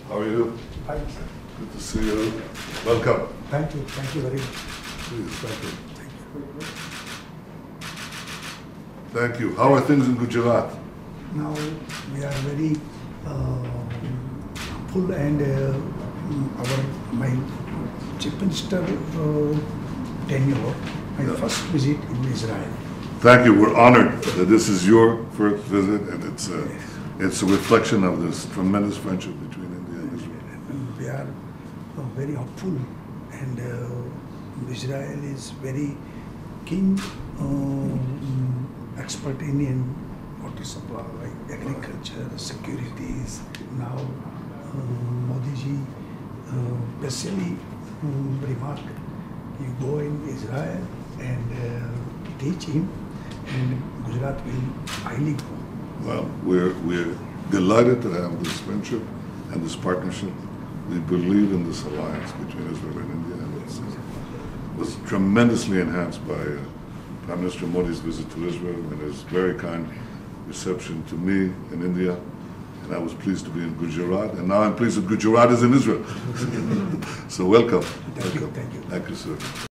How are you? Fine, sir. Good to see you. Welcome. Thank you very much. Please, thank you. Thank you. Thank you. How are things in Gujarat? Now we are very full and my chief minister tenure, my first visit in Israel. Thank you. We're honored that this is your first visit, and it's a reflection of this tremendous friendship between India and Israel. We are very hopeful, and Israel is very keen expert in water supply, like agriculture, securities. Now Modi ji especially remark, you go in Israel and teach him, and Gujarat will highly grow. Well, we're delighted to have this friendship and this partnership. We believe in this alliance between Israel and India, and it was tremendously enhanced by Prime Minister Modi's visit to Israel and his very kind reception to me in India. And I was pleased to be in Gujarat, and now I'm pleased that Gujarat is in Israel. So welcome. Thank you. Thank you, sir.